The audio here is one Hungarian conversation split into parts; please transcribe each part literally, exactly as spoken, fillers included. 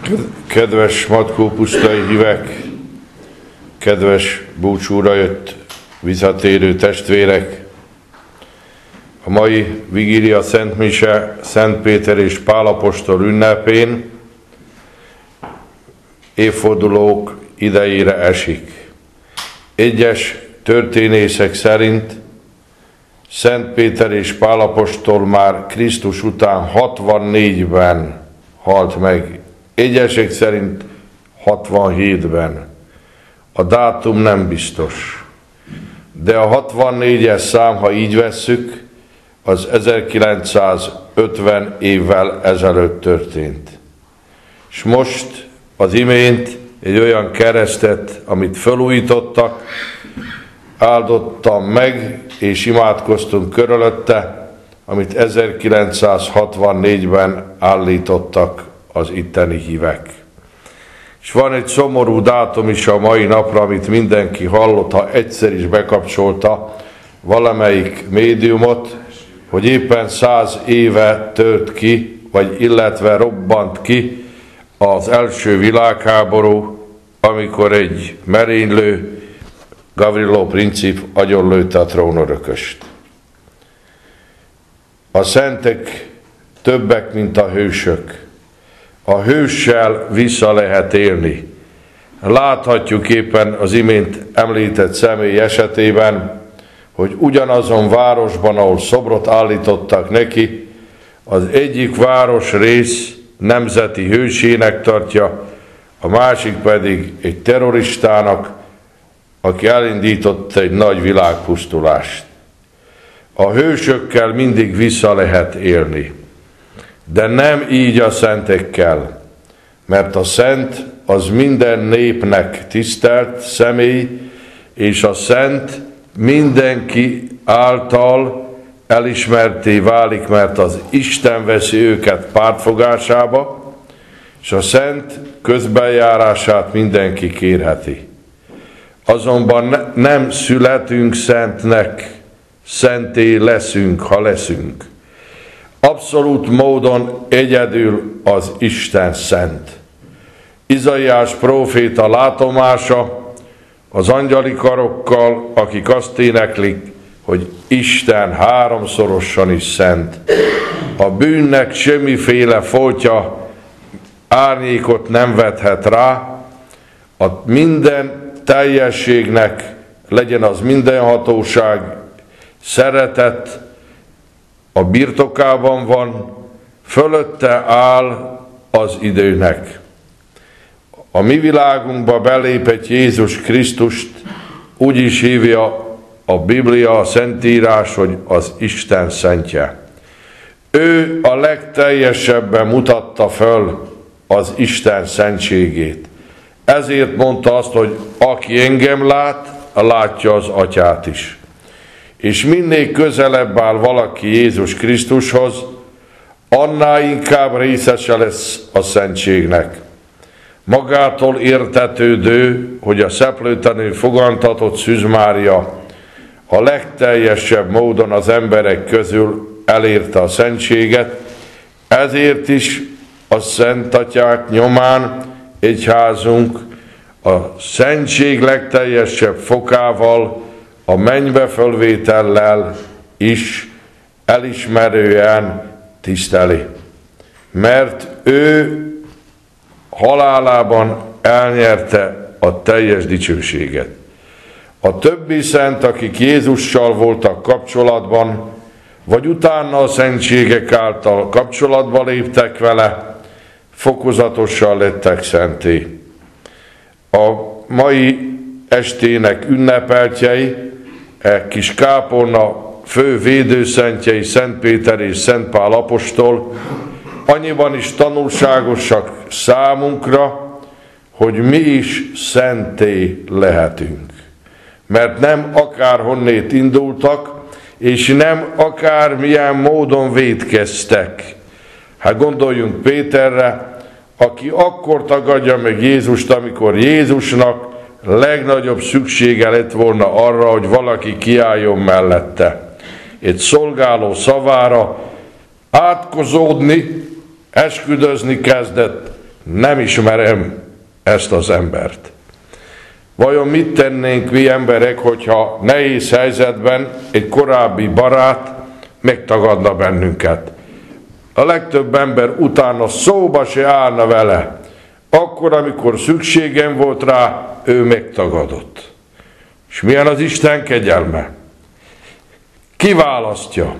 Kedves Matkó pusztai hívek, kedves búcsúra jött visszatérő testvérek! A mai vigília Szent Mise Szent Péter és Pál apostol ünnepén évfordulók idejére esik. Egyes történészek szerint Szent Péter és Pál apostol már Krisztus után hatvannégyben halt meg, egyesek szerint hatvanhétben. A dátum nem biztos. De a hatvannégyes szám, ha így vesszük, az ezerkilencszázötven évvel ezelőtt történt. És most az imént egy olyan keresztet, amit felújítottak, áldottam meg, és imádkoztunk körülötte, amit ezerkilencszázhatvannégyben állítottak az itteni hívek. És van egy szomorú dátum is a mai napra, amit mindenki hallott, ha egyszer is bekapcsolta valamelyik médiumot, hogy éppen száz éve tört ki, vagy illetve robbant ki az első világháború, amikor egy merénylő, Gavrilo Princip agyonlőtte a trónörököst. A szentek többek, mint a hősök. A hőssel vissza lehet élni. Láthatjuk éppen az imént említett személy esetében, hogy ugyanazon városban, ahol szobrot állítottak neki, az egyik városrész nemzeti hősének tartja, a másik pedig egy terroristának, aki elindított egy nagy világpusztulást. A hősökkel mindig vissza lehet élni, de nem így a szentekkel, mert a szent az minden népnek tisztelt személy, és a szent mindenki által elismerté válik, mert az Isten veszi őket pártfogásába, és a szent közbenjárását mindenki kérheti. Azonban ne, nem születünk szentnek, szenté leszünk, ha leszünk. Abszolút módon egyedül az Isten szent. Izaiás próféta látomása az angyali karokkal, akik azt éneklik, hogy Isten háromszorosan is szent. A bűnnek semmiféle foltja, árnyékot nem vethet rá, a minden teljességnek legyen az mindenhatóság, szeretet a birtokában van, fölötte áll az időnek. A mi világunkba belépett Jézus Krisztust úgy is hívja a Biblia, a Szentírás, hogy az Isten szentje. Ő a legteljesebben mutatta föl az Isten szentségét. Ezért mondta azt, hogy aki engem lát, látja az Atyát is. És minél közelebb áll valaki Jézus Krisztushoz, annál inkább részese lesz a szentségnek. Magától értetődő, hogy a szeplőtlenül fogantatott Szűz Mária a legteljesebb módon az emberek közül elérte a szentséget, ezért is a Szent Atyák nyomán egyházunk a szentség legteljesebb fokával, a mennybe fölvétellel is elismerően tiszteli. Mert ő halálában elnyerte a teljes dicsőséget. A többi szent, akik Jézussal voltak kapcsolatban, vagy utána a szentségek által kapcsolatba léptek vele, fokozatosan lettek szenté. A mai estének ünnepeltjei, e kis kápolna fő védőszentjei, Szent Péter és Szent Pál apostol, annyiban is tanulságosak számunkra, hogy mi is szenté lehetünk. Mert nem akárhonnét indultak, és nem akármilyen módon vétkeztek. Hát gondoljunk Péterre, aki akkor tagadja meg Jézust, amikor Jézusnak legnagyobb szüksége lett volna arra, hogy valaki kiálljon mellette. Egy szolgáló szavára átkozódni, esküdözni kezdett, nem ismerem ezt az embert. Vajon mit tennénk mi emberek, hogyha nehéz helyzetben egy korábbi barát megtagadna bennünket? A legtöbb ember utána szóba se állna vele. Akkor, amikor szükségem volt rá, ő megtagadott. És milyen az Isten kegyelme? Kiválasztja,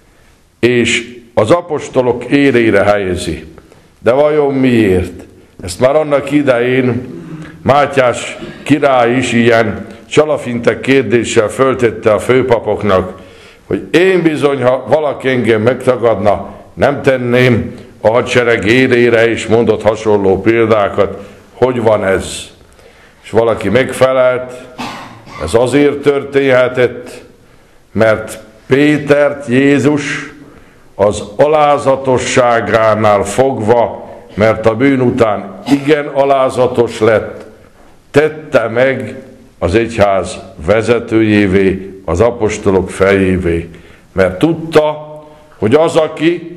és az apostolok élére helyezi. De vajon miért? Ezt már annak idején Mátyás király is ilyen csalafinte kérdéssel föltette a főpapoknak, hogy én bizony, ha valaki engem megtagadna, nem tenném a hadsereg élére, és mondott hasonló példákat. Hogy van ez? És valaki megfelelt, ez azért történhetett, mert Pétert Jézus az alázatosságánál fogva, mert a bűn után igen alázatos lett, tette meg az egyház vezetőjévé, az apostolok fejévé, mert tudta, hogy az, aki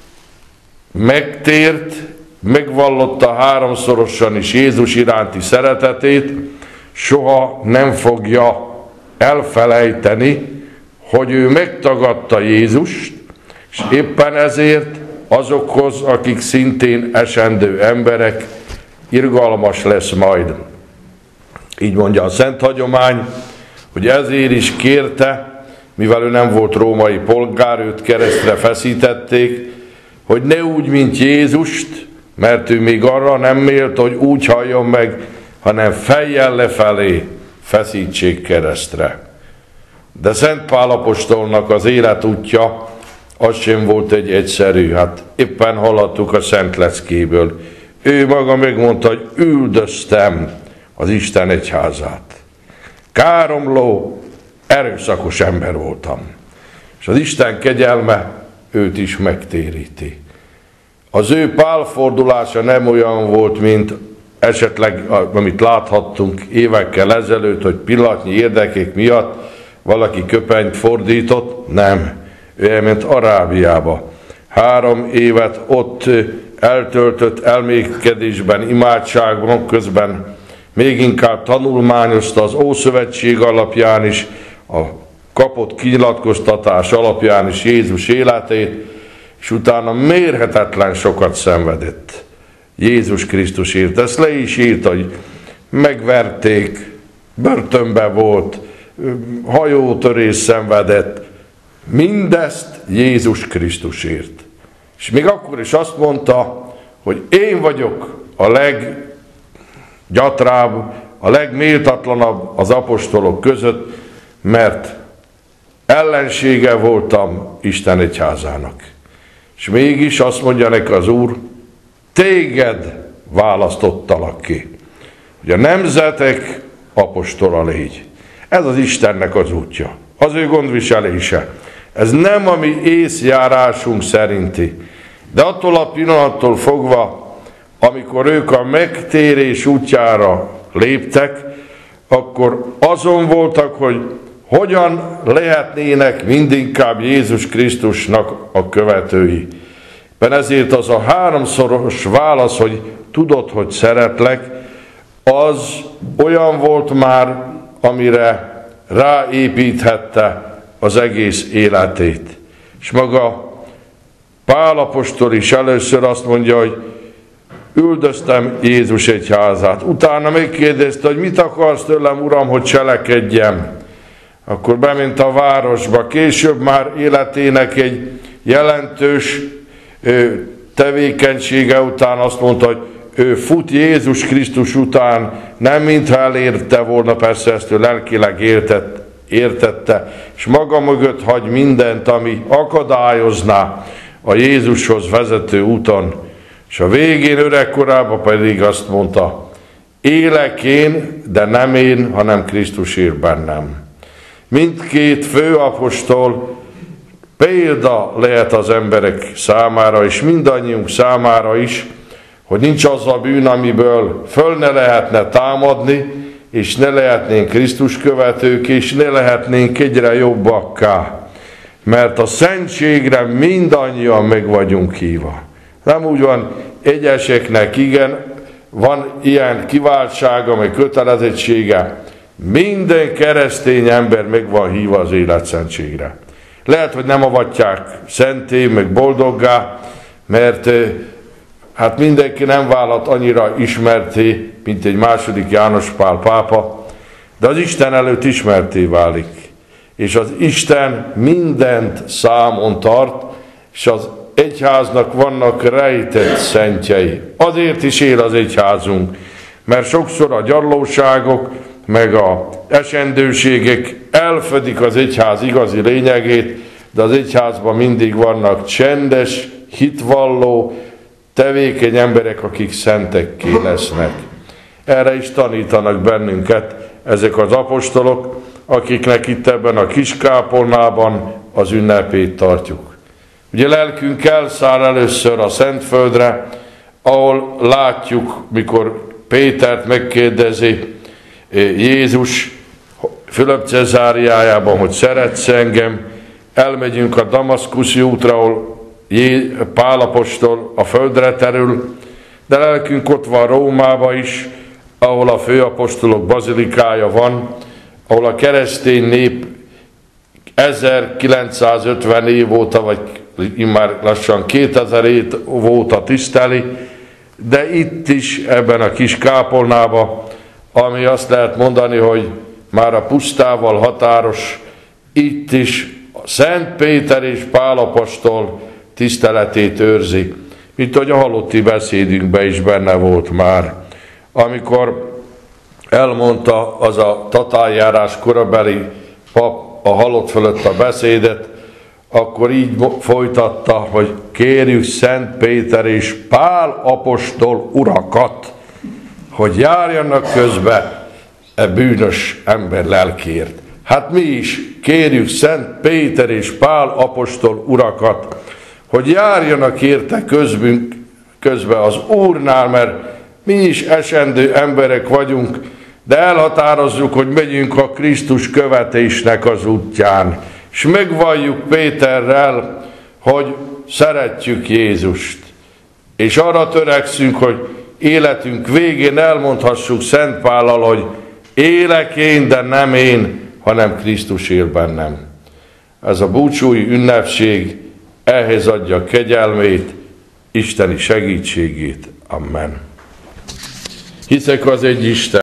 megtért, megvallotta háromszorosan is Jézus iránti szeretetét, soha nem fogja elfelejteni, hogy ő megtagadta Jézust, és éppen ezért azokhoz, akik szintén esendő emberek, irgalmas lesz majd. Így mondja a Szent Hagyomány, hogy ezért is kérte, mivel ő nem volt római polgár, őt keresztre feszítették, hogy ne úgy, mint Jézust, mert ő még arra nem mélt, hogy úgy halljon meg, hanem fejjel lefelé feszítsék keresztre. De Szent Pál apostolnak az életútja az sem volt egy egyszerű, hát éppen hallottuk a Szent Leckéből. Ő maga megmondta, hogy üldöztem az Isten egyházát. Káromló, erőszakos ember voltam. És az Isten kegyelme őt is megtéríti. Az ő pálfordulása nem olyan volt, mint esetleg, amit láthattunk évekkel ezelőtt, hogy pillanatnyi érdekek miatt valaki köpenyt fordított. Nem. Ő elment Arábiába. Három évet ott eltöltött elmékedésben, imádságban, közben még inkább tanulmányozta az Ószövetség alapján is, a kapott kinyilatkoztatás alapján is Jézus életét, és utána mérhetetlen sokat szenvedett Jézus Krisztusért. Ezt le is írt, hogy megverték, börtönben volt, hajótörés szenvedett, mindezt Jézus Krisztusért. És még akkor is azt mondta, hogy én vagyok a leggyatrább, a legméltatlanabb az apostolok között, mert ellensége voltam Isten egyházának. És mégis azt mondja neki az Úr, téged választottalak ki, hogy a nemzetek apostola légy. Ez az Istennek az útja, az ő gondviselése. Ez nem a mi észjárásunk szerinti, de attól a pillanattól fogva, amikor ők a megtérés útjára léptek, akkor azon voltak, hogy hogyan lehetnének mindinkább Jézus Krisztusnak a követői. Ben ezért az a háromszoros válasz, hogy tudod, hogy szeretlek, az olyan volt már, amire ráépíthette az egész életét. És maga Pál apostol is először azt mondja, hogy üldöztem Jézus egyházát. Utána megkérdezte, hogy mit akarsz tőlem, Uram, hogy cselekedjem. Akkor bement a városba. Később már életének egy jelentős tevékenysége után azt mondta, hogy ő fut Jézus Krisztus után, nem mintha elérte volna, persze ezt ő lelkileg értett, értette, és maga mögött hagy mindent, ami akadályozná a Jézushoz vezető úton, és a végén öregkorában pedig azt mondta, élek én, de nem én, hanem Krisztus él bennem. Mindkét főapostol példa lehet az emberek számára, és mindannyiunk számára is, hogy nincs az a bűn, amiből föl ne lehetne támadni, és ne lehetnénk Krisztus követők, és ne lehetnénk egyre jobbakká. Mert a szentségre mindannyian meg vagyunk hívva. Nem úgy van, egyeseknek igen, van ilyen kiváltsága, meg kötelezettsége. Minden keresztény ember meg van hívva az életszentségre. Lehet, hogy nem avatják szenté, meg boldoggá, mert hát mindenki nem válhat annyira ismerté, mint egy második János Pál pápa, de az Isten előtt ismerté válik. És az Isten mindent számon tart, és az egyháznak vannak rejtett szentjei. Azért is él az egyházunk, mert sokszor a gyarlóságok, meg a esendőségek elfedik az egyház igazi lényegét, de az egyházban mindig vannak csendes, hitvalló, tevékeny emberek, akik szentekké lesznek. Erre is tanítanak bennünket ezek az apostolok, akiknek itt ebben a kis kápolnában az ünnepét tartjuk. Ugye lelkünk elszáll először a Szentföldre, ahol látjuk, mikor Pétert megkérdezi Jézus Fülöp Cezáriájában, hogy szeretsz engem, elmegyünk a Damaszkuszi útra, ahol Pál apostol a földre terül, de lelkünk ott van Rómába is, ahol a főapostolok bazilikája van, ahol a keresztény nép ezerkilencszázötven év óta, vagy immár lassan kétezer év óta tiszteli, de itt is, ebben a kis kápolnában, ami azt lehet mondani, hogy már a pusztával határos, itt is Szent Péter és Pál apostol tiszteletét őrzi, mint hogy a halotti beszédünkben is benne volt már, amikor elmondta az a tatáljárás korabeli pap a halott fölött a beszédet, akkor így folytatta, hogy kérjük Szent Péter és Pál apostol urakat, hogy járjanak közbe e bűnös ember lelkért. Hát mi is kérjük Szent Péter és Pál apostol urakat, hogy járjanak érte közbünk, közbe az Úrnál, mert mi is esendő emberek vagyunk, de elhatározzuk, hogy megyünk a Krisztus követésnek az útján, és megvalljuk Péterrel, hogy szeretjük Jézust, és arra törekszünk, hogy életünk végén elmondhassuk Szent Pállal, hogy élek én, de nem én, hanem Krisztus él bennem. Ez a búcsúi ünnepség ehhez adja kegyelmét, isteni segítségét. Amen. Hiszek az egy Isten,